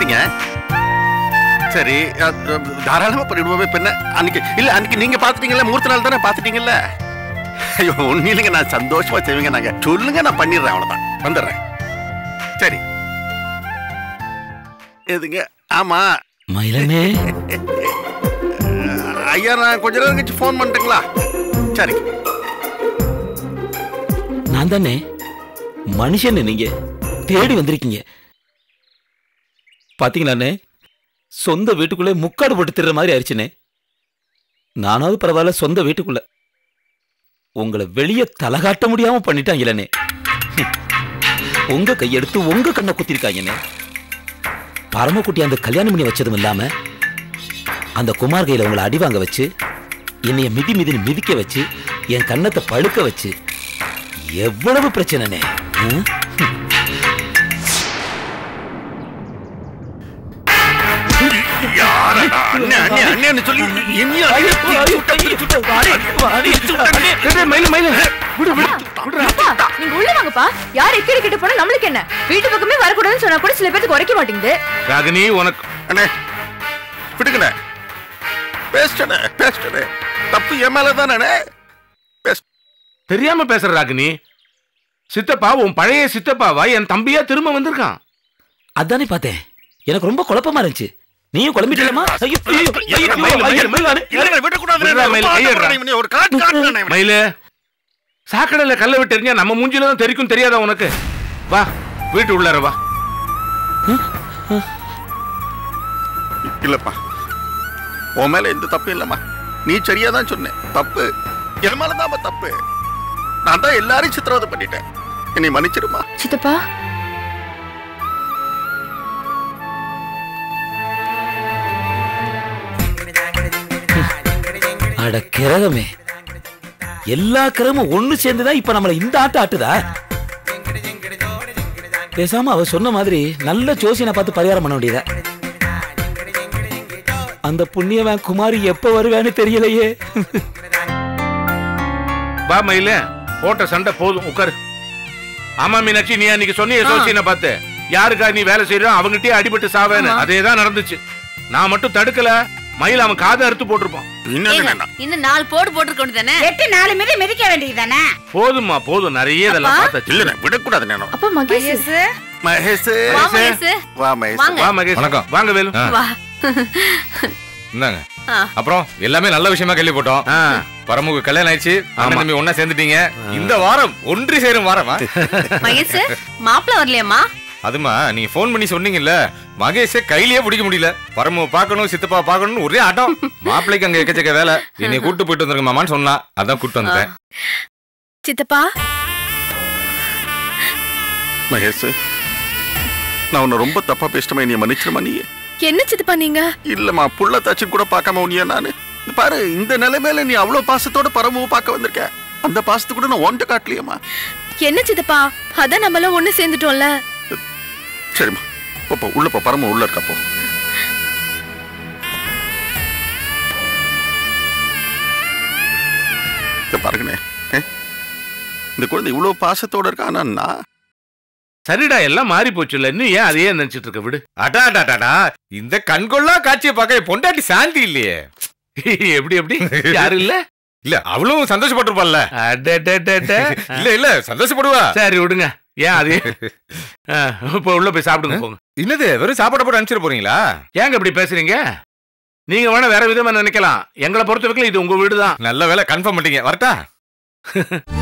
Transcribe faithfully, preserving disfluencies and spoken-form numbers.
சரிங்க சரி தாராளமா பண்ணிடுவோமே பெண்ண அன்னைக்கு இல்ல அன்னைக்கு நீங்க பாத்துட்டீங்கல்ல முகூர்த்த நாள் தானே பாத்துட்டீங்கல்ல ஐயோ ஒன்னும் இல்லைங்க நான் சந்தோஷமா செய்வீங்க நாங்க சொல்லுங்க நான் பண்ணிடுறேன் அவ்வளவுதான் வந்துடுறேன் சரி எதுங்க ஆமா மயிலனே ஐயா நான் கொஞ்ச நேரம் கழிச்சு போன் பண்ணிட்டுங்களா சரி நான் தானே மனுஷன் நீங்க தேடி வந்திருக்கீங்க பாத்தீங்களாண்ணே சொந்த வீட்டுக்குள்ளே முக்காடு போட்டு திடுற மாதிரி ஆயிடுச்சுனே நானாவது பரவாயில்ல சொந்த வீட்டுக்குள்ள உங்களை வெளியே தலகாட்ட முடியாம பண்ணிட்டாங்களே உங்க கையெடுத்து உங்க கண்ணை குத்திருக்காங்கண்ணே பரமக்குட்டி அந்த கல்யாணம் பண்ணி வச்சதும் இல்லாம அந்த குமார் கையில உங்களை அடி வாங்க வச்சு என்னைய மிதி மிதின்னு மிதிக்க வச்சு என் கண்ணத்தை பழுக்க வச்சு எவ்வளவு பிரச்சனைனே நம்மளுக்கு என்ன வீட்டு பக்கமே வரக்கூடாதுன்னு சொன்னா கூட சில பேருக்கு குறைக்க மாட்டேங்குது ராகினி உனக்கு அண்ணே விடுங்கண்ணே பேசுறே பேசுறே தப்பு என் மேலதானே தெரியாம பேசுற ராகினி சித்தப்பா உன் பழைய சித்தப்பாவா என் தம்பியா திரும்ப வந்திருக்கான் அதானே பார்த்தேன் எனக்கு ரொம்ப குழப்பமா இருந்துச்சு நீயும் குழம்பிட்டலமா மயில சாக்கடையில கல்ல விட்டு எறிஞ்சா நம்ம மூஞ்சில தான் தெரிக்கும் தெரியாதா உனக்கு வா வீட்டு உள்ளார வா இல்லப்பா உன் மேல எந்த தப்பு இல்லம்மா நீ சரியாதான் சொன்ன தப்பு என் மேலதான் தப்பு நான் தான் எல்லாரையும் சித்திரவதை பண்ணிட்டேன் என்னை மன்னிச்சிருமா சித்தப்பா அட கிரகமே எல்லா கிரகமும் ஒண்ணு சேர்ந்துதான் இப்ப நம்மள இந்த ஆட்ட ஆட்டுதா பேசாம அவ சொன்ன மாதிரி நல்ல ஜோசியனை பார்த்து பரிகாரம் பண்ண வேண்டியதா அந்த புண்ணியவன் குமாரி எப்ப வருவேன்னு தெரியலையே வா மயில போட்ட சண்டை போதும் உட்காரு ஆமா மீனாட்சி நீ அன்னைக்கு சொன்னிய ஜோசியனை பார்த்து யாருக்கா நீ வேலை செய்யறோம் அவங்ககிட்டயே அடிபட்டு சாவேன்னு அதேதான் நடந்துச்சு நான் மட்டும் தடுக்கல மயில் அவன் காதை அறுத்து போட்டிருப்பான் இன்னும் நாலு போடு போட்டுருக்கணும் தானே எட்டு நாலு மிதி மிதிக்க வேண்டியது தானே போதுமா போதும் நிறைய இதெல்லாம் பார்த்தாச்சு இல்ல விடக்கூடாது நேரம் அப்ப மகேஷ் மகேஷ் வா மகேஷ் வா மகேஷ் வணக்கம் வாங்க வேலு வா இந்தாங்க அப்புறம் எல்லாமே நல்ல விஷயமா கேள்விப்பட்டோம் பரமுக கல்யாணம் ஆயிடுச்சு அண்ணன் தம்பி ஒண்ணா சேர்ந்துட்டீங்க இந்த வாரம் ஒன்றி சேரும் வாரமா மகேஷ் மாப்பிள்ள வரலையாமா அதுமா நீங்க போன் பண்ணி சொன்னீங்கல்ல மகேஷே கையிலேயே பிடிக்க முடியல பரமு பாக்கணும் சித்தப்பா பாக்கணும்னு ஒரே ஆட்டம் மாப்பிள்ளைக்கு அங்க எக்கச்சக்க வேலை என்னை கூட்டு போயிட்டு வந்துருங்க மாமான்னு சொன்னா அதான் கூட்டு வந்துட்டேன் சித்தப்பா மகேஷ் நான் உன்னை ரொம்ப தப்பா பேசிட்டமா நீ மன்னிச்சிருமா நீ என்ன சித்தப்பா நீங்க இல்லம்மா புள்ள தச்சு கூட பார்க்காம உனியா நானு பாரு இந்த நிலைமையில நீ அவ்வளவு பாசத்தோட பரமுவை பார்க்க வந்திருக்க அந்த பாசத்து கூட நான் ஒன்றை காட்டலையம்மா என்ன சித்தப்பா அதான் நம்மள ஒண்ணு சேர்ந்துட்டோம்ல சரிம்மா போ உள்ள போ பரம உள்ள இருக்கா போ பாருங்கண்ணே இந்த குழந்தை இவ்வளவு பாசத்தோட இருக்கானா சரிடா எல்லாம் மாறி போச்சுல்ல இன்னும் ஏன் அதையே நினைச்சிட்டு இருக்க விடு அடா அடாடா இந்த கண்கொள்ளா காட்சியை பார்க்க பொண்டாட்டி சாந்தி இல்லையே எப்படி எப்படி யாரு இல்ல இல்ல அவளும் சந்தோஷப்பட்டிருப்பாள்ல இல்ல இல்ல சந்தோஷப்படுவா சரி விடுங்க ஏன் அது இப்ப உள்ள போய் சாப்பிடுங்க போங்க என்னது வெறும் சாப்பாடு போட்டு அனுப்பிச்சிட போறீங்களா ஏங்க இப்படி பேசுறீங்க நீங்க வேணா வேற விதமா நினைக்கலாம் எங்களை பொறுத்த வரைக்கும் இது உங்க வீடுதான் நல்ல வேலை கன்ஃபார்ம் பண்ணிட்டீங்க வரட்டா